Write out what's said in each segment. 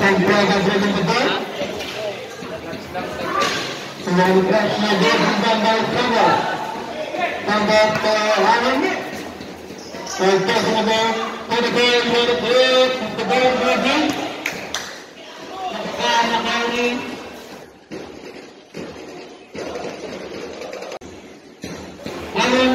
Tembakan saja betul. Selalu kerasnya dia tambah cover. Tambah Hanan. Serta sebenarnya pada gol lagi. Anak kali. Hanan.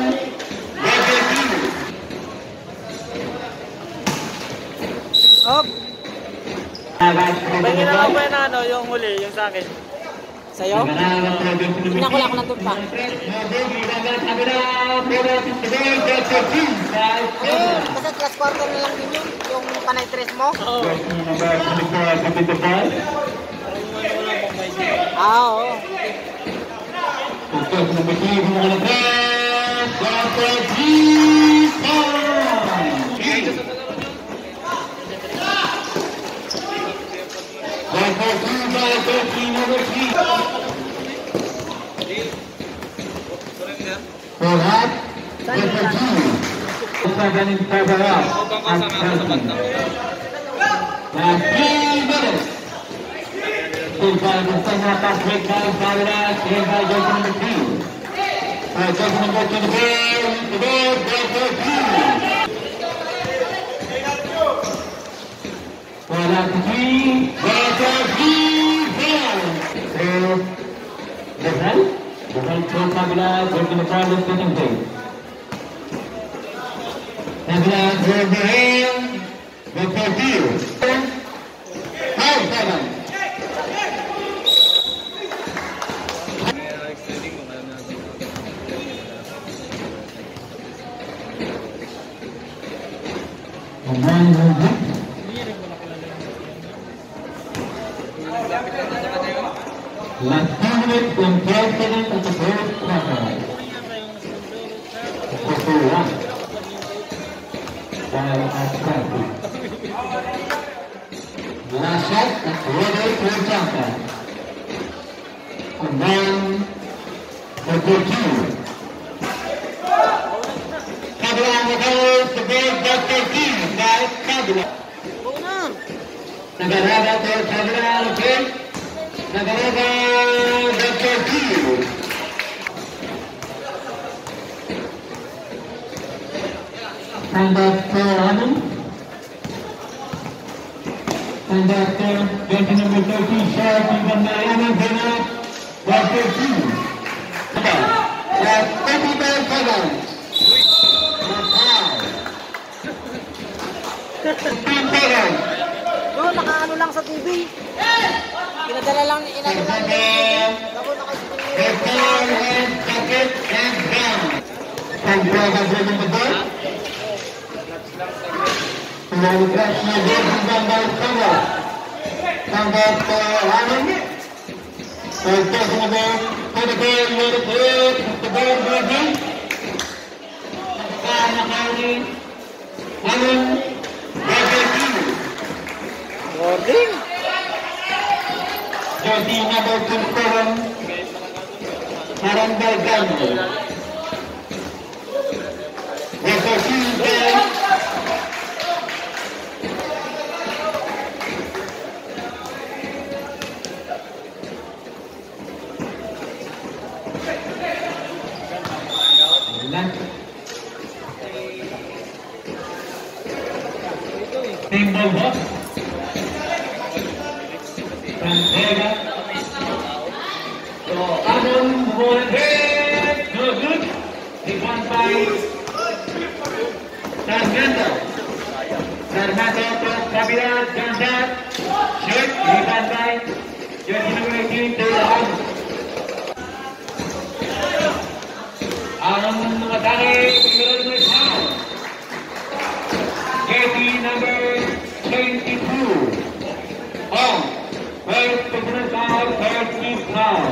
Op! Pahingin naman po yung ano, yung huli, yung sa akin. Sa'yo? Tingnan ko lang ako ng tumpa. Kasi class quarter na lang din yun, yung panay tres mo? Oo. Oo. Lihat, ganin Federal tinggal bersama Patrick dari Federal tinggal jadi nomor 2 jadi nomor 3 bukan Nabila jadi Nabila penting. Nabila bermain berpadu. Hai kawan. Last minute and 12 seconds of the first quarter. Last shot at Roderick Rojaka. And then the good two. Kabila goes to big Dr. T. Guys, Kabila. Nagarada to Kabila, okay? Nagarada Dr. T. And Dr. Anand. And Dr. Gentleman number 30 shot even Mariana Bena Dr. T. That's 35 seconds. 15 seconds. Bro, nakaano lang sa TV. Pinadala lang, inano lang. Ako and second and down. Tembakan saja betul. Selalu kerasnya dia tambah cover. Tambah Hanan. Serta sebenarnya pada gol lagi. Anak kali. Hanan. Boarding. Jadi nomor 7 Haran Balgani. Timbal box. Pantera. So Anand won it. No good. He won by Sarmando. Sarmando to Kabila Gandhat. Shoot. He won by jersey number 18 Taylor. Anand matake. Jersey number 22. On. First personal foul, third team foul.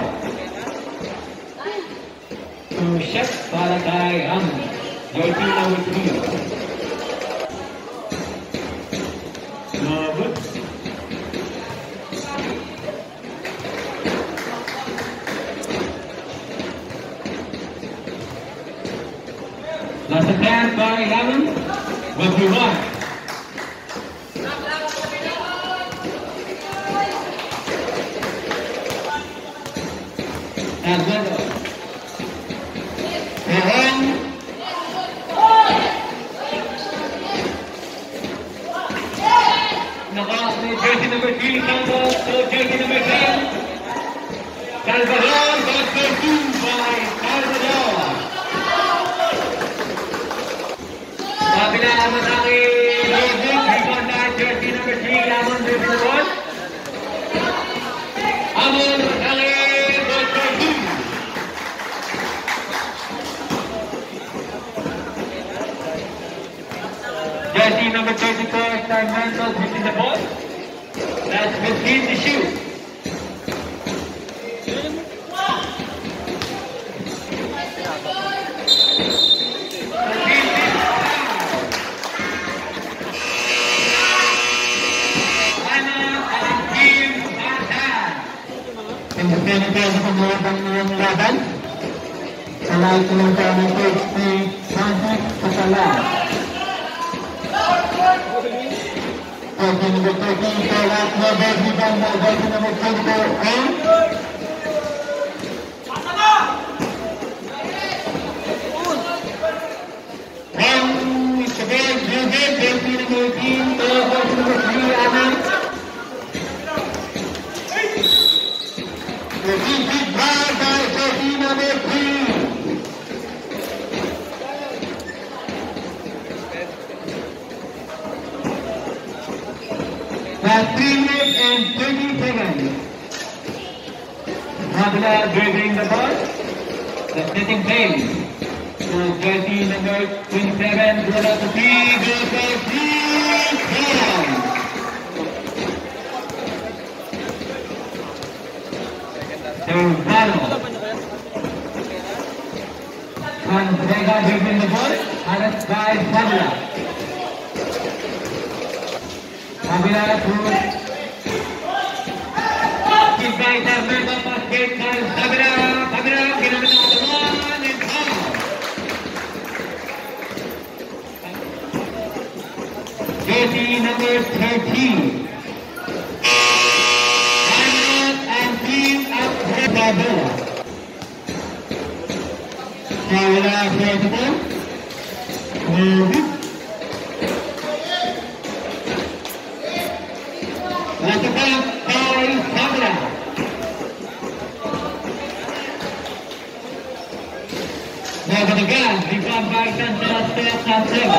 To Shep para kay jersey number 3. No good. Last attempt by Hanan will be one. Armando. Tehon. Nakas ni jersey number 3, Campbell, to jersey number 10. Salvador got pursued by Salvador. Kabila naman ang Rodrick, rebound na jersey number 3, Amon dribble the ball. Amon ang got pursued. Jersey number 34, Sarmiento dribbling the ball. That's 15 to shoot. Pinipili sa mga ng laban. Salay kinunta ng coach ni Francis Casala. Jersey number 13, Tolat Nobel, rebound by jersey number 24, and Isabel Joseph, jersey number 18, jersey number 3, Aman. Big ball by jersey number 3. That's 3 minutes and 30 seconds. Mabula dribbling the ball. The setting play. So jersey number 27, goes out to 3, goes for 3 points. Serrano. Andrega dribbling the ball. Arrest by Fabula. Fabula to give by Sarmiento, basket by Fabula. Fabula ginamit ang katawan and foul. Jersey number 13. Fabula. Fabula vertical. That's a bounce by Fabula. Now for the gun, rebound by Santos Santego.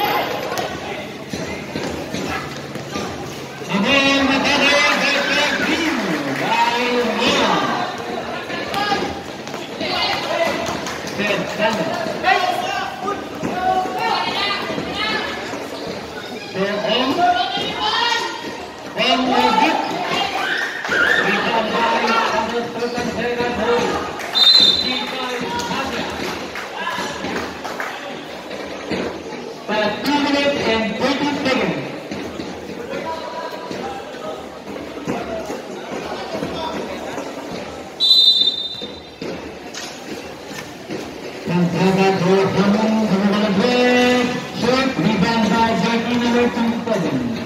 Amon Matador versus team by Mon. But 2 minutes and 30 seconds. Rebound by jersey number 27.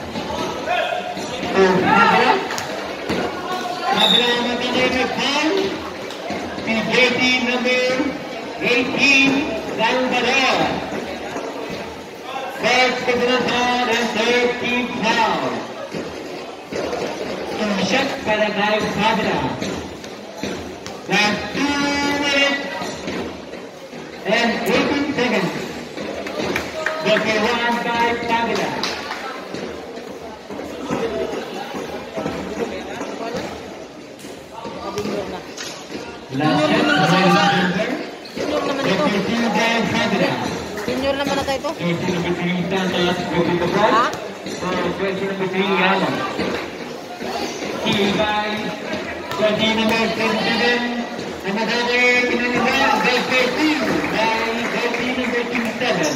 Fabula Matador foul. Jersey number 18, Salvador. First personal foul and third team foul. Shot para by Fabula. That's 2 minutes and 18 seconds. Jersey won by Fabula. Senior naman na tayo ito. Jersey number 3, Santos, dribbling the ball. Ha? Jersey number 3, Amon. Key by jersey number 27. Another pinaniban, jersey 2 by jersey number 27.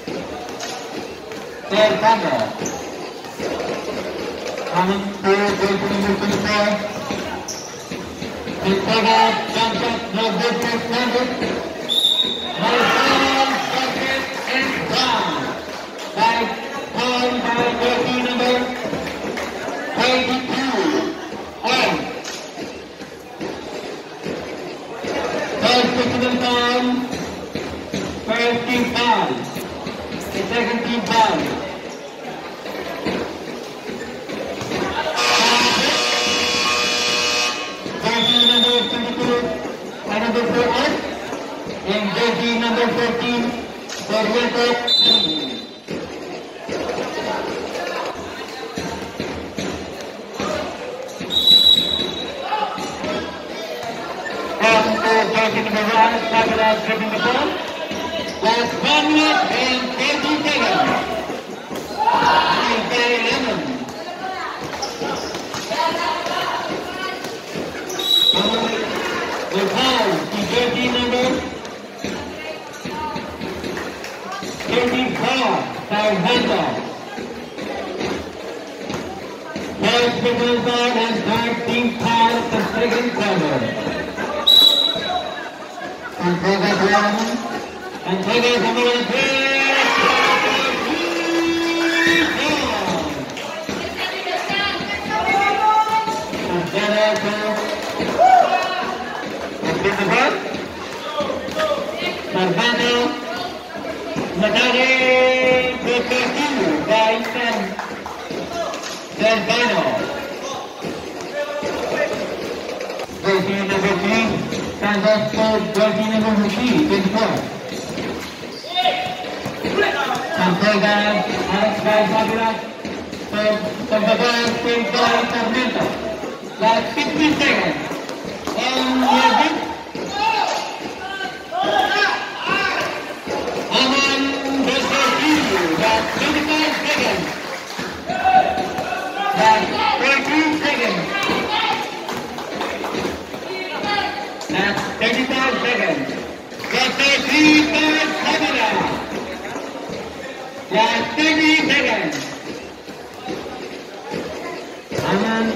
Third Campbell. Amon to jersey number 24. Ortega jump shot, no good for Campbell. Bucket and down. By jersey number 32. On. 14, Oriental. Jersey number 1, Fabulous dribbling the ball. Last 1 minute and 30 seconds. Tuesday 11. The foul to jersey number 34, Southampton. First triple foul and third team foul the second quarter. And Vega number 3. Sarvano Matare Protestu Daitan Sarvano. Jersey number 3 stands up for jersey number 24. Santega Alex by Fabulous from the ball played by Sarmiento. Last 50 seconds. And music. Aman Desiree, that's 25 seconds. That's 13 seconds. That's 35 seconds. That's 35 seconds. That's 30 seconds. Aman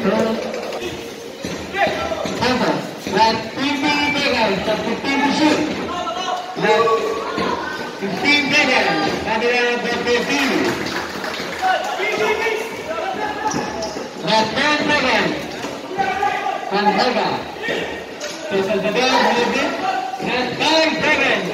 that's 20 seconds. That's 15 to shoot. That's 15 seconds. Fabulous that's 15. That's 10 seconds. Santega. So Santega moves it. That's 5 seconds.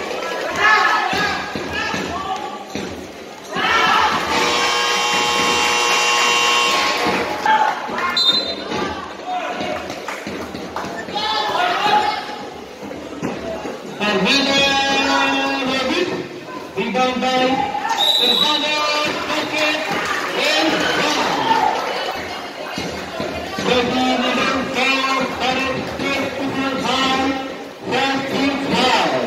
Rebound by Servano, bucket, and foul. Jersey number 4, current state football foul, first team foul.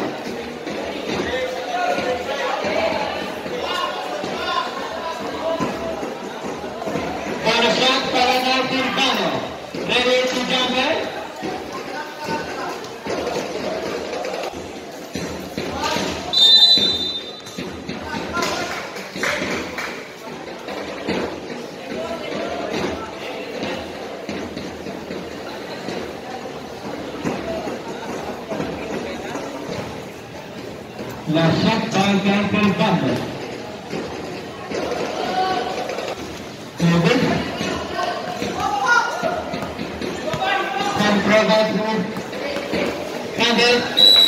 For a shot, Paranal Servano. Ready to jump in? La shot by Michael Butler. Controversial. Campbell.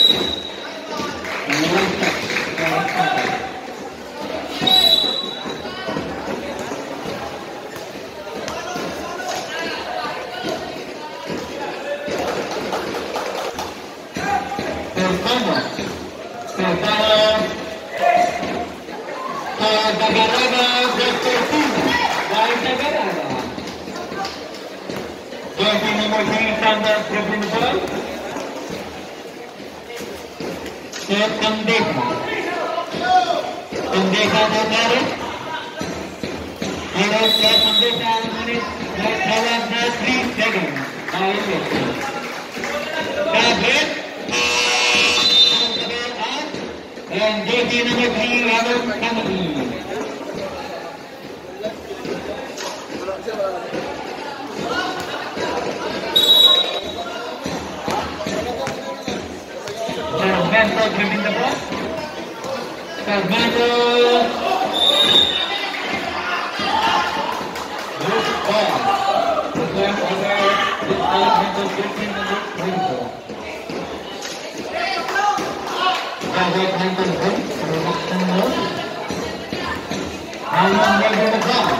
Jersey number 3 stands up dribbling the ball. Pandeka. Pandeka to it. Pandeka minute. That's 3 seconds. And jersey number 3 Robert Kennedy. Sarvano dribbling the ball. Sarvano. Good ball. This one over this Alexander dribbling the ball. Robert Henderson. Alan dribbling the ball.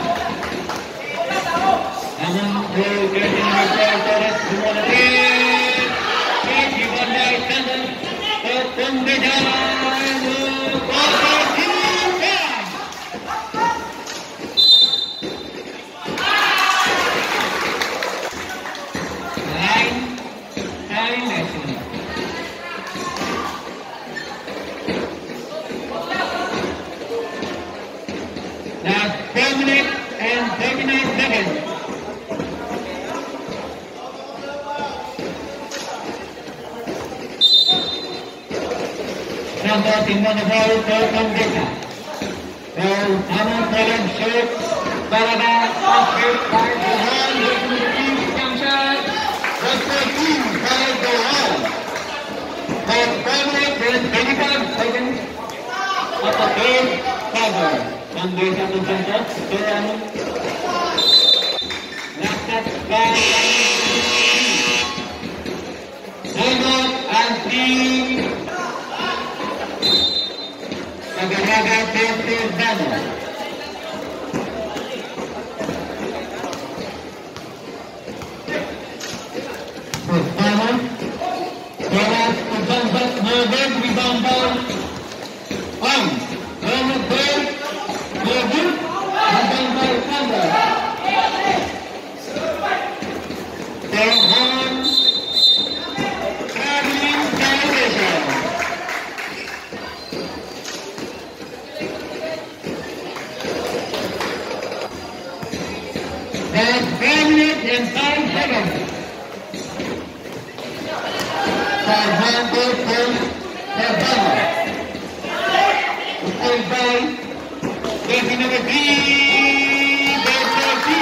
Alan will get in the ball. Torres. From the down. Santos in the ball for Condesa. Well, Hammond Colin shoot. Balaga, shoot, by the hand, jump shot. That's the team, by the hand. For 5 minutes and 25 seconds of the third quarter. Condesa to Santos, to Hammond. Last shot by Hammond and team. Agaraga versus Dano. Dano. Bolas Ubanbat Morgan rebound ball. On. Ronald Bell. Morgan. Rebound ball Thunder. Terhan. Traveling celebration. That's 4 minutes and 5 seconds. Sargento from Savannah. Played by jersey number 3, Dr. T.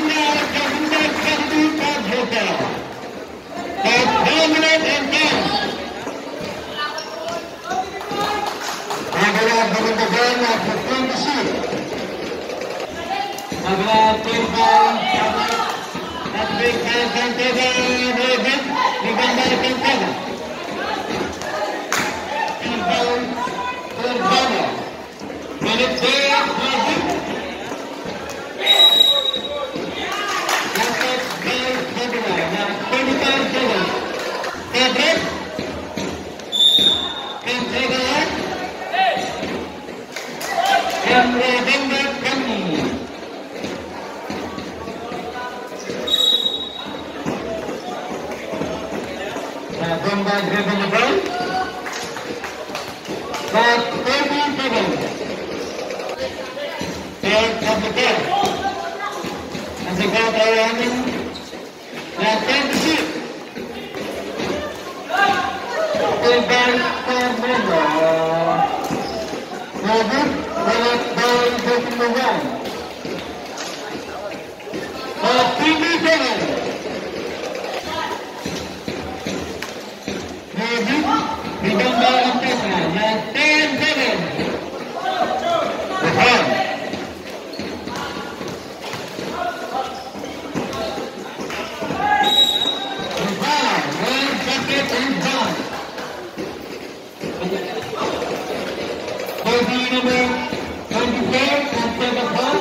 Dominant and down. ball at the 26. Agora tem ball at the Cantega, ligando a Cantega. Tem ball for Bala. Minute there, Brazil. Last ball, Cantega. Now 25 seconds. Tablet. Cantega. And November coming. November driven the ball. But 30 seconds. Third of the game. And the goal are running. Now 10 to 6. The ball for November. Ball taking the run. 30 seconds. Remember Antesa, now 10 seconds. The ball. The ball, one bucket and down. 40 number 24 and 7 ball.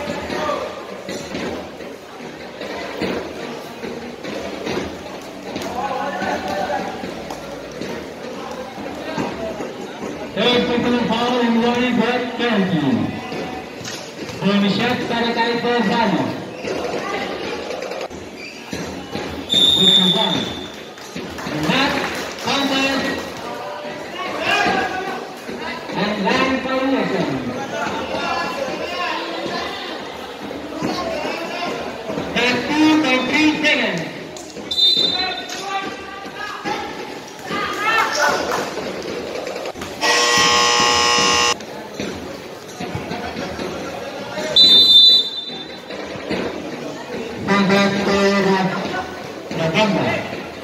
Third personal foul in Lori Brett Kennedy. Bonus shot para kay Perzano. With the one. Not contest. And line for Wilson. 13.3 seconds. November.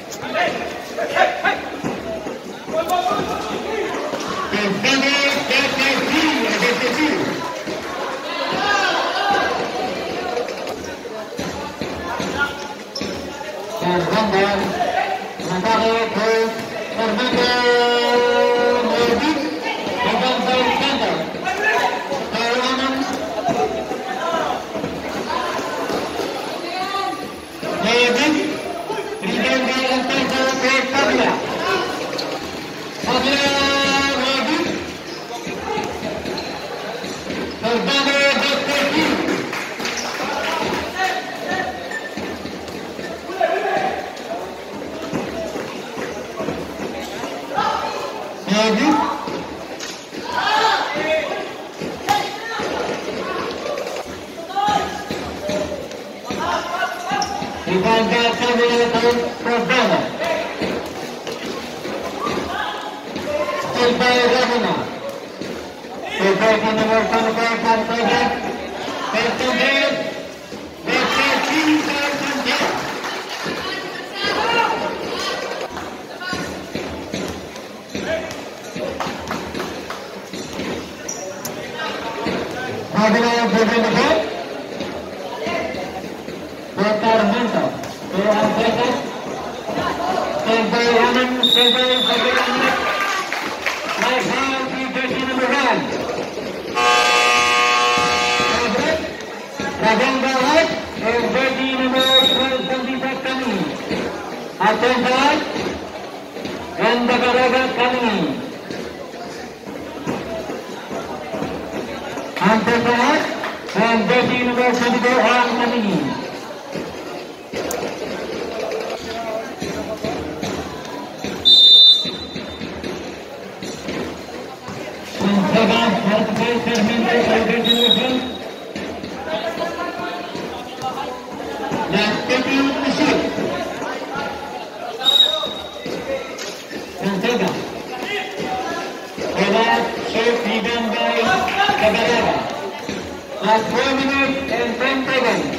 Last 4 minutes and 10 seconds.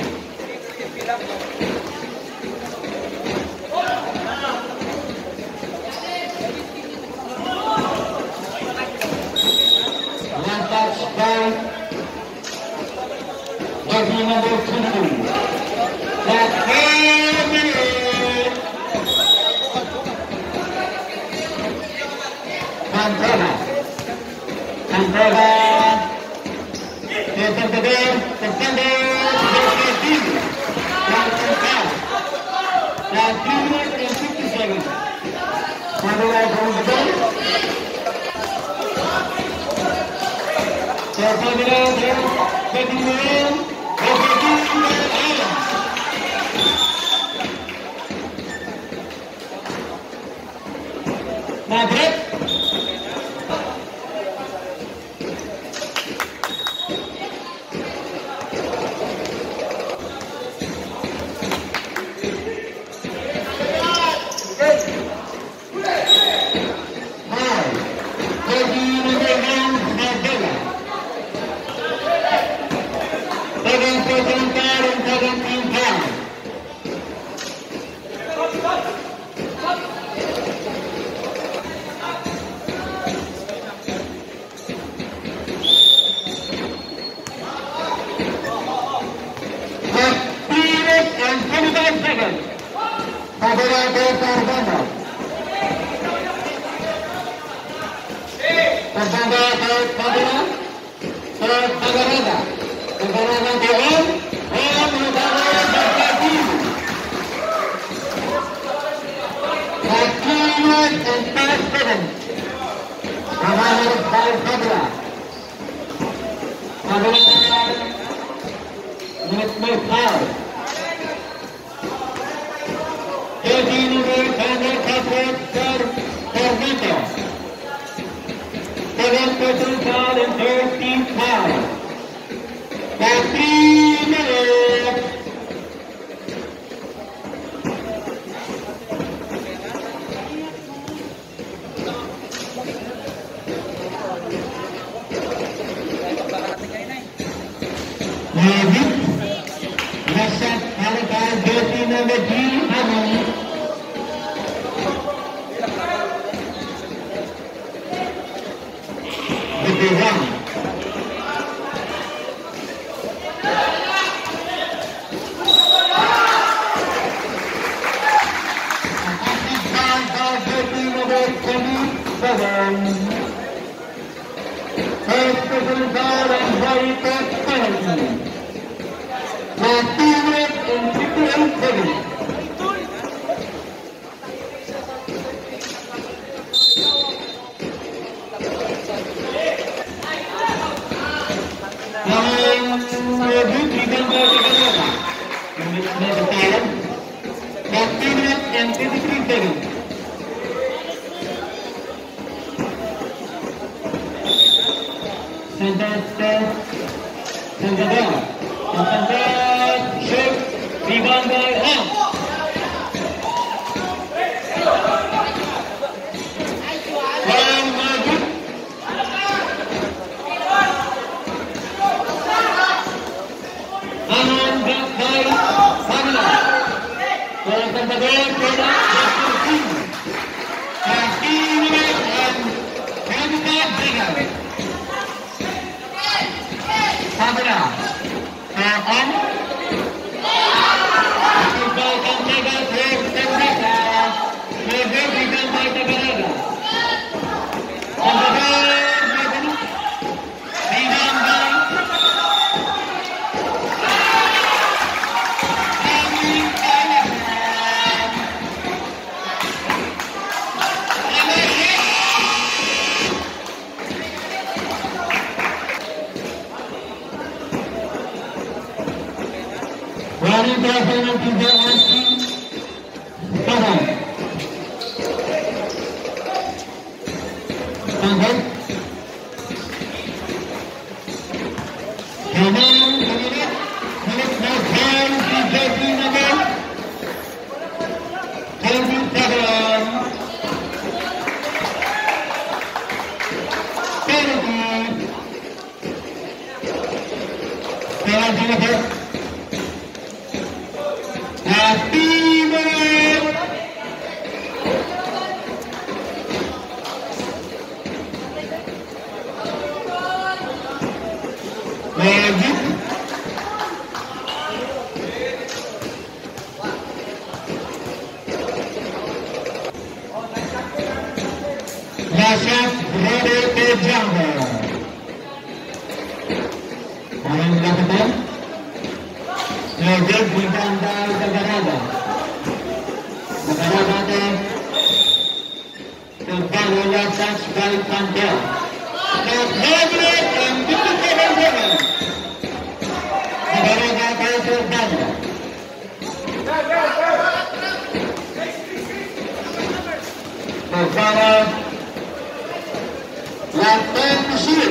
One touch number 22. That's 4 minutes. Santana. Yes, defender, Last 3 minutes and 60 seconds. Santana holds the ball. Taking the in. Madrid. jumper. Orang melakukan Legend Bintang Negara. Negara kembali lakukan sekali panjang. Negara yang diperlukan negara terbang. Negara lakukan musuh.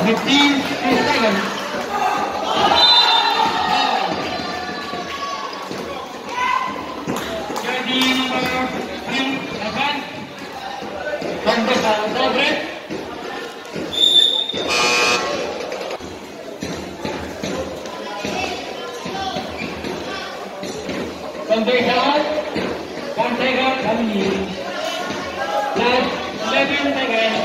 15 seconds. Jadi nomor 3 akan Pembesar Dobre. Pembesar Pantega kami. Last 11 seconds.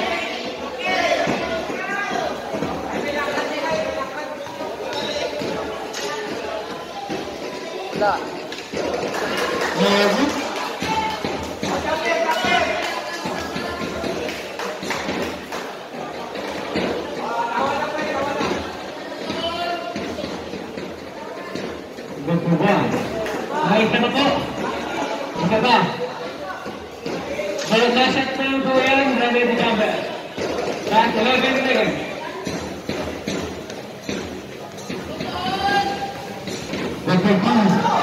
Wala. May isa na po. Isa ba? Malasasat na po yan. Ready to jump. Last 11 seconds. Record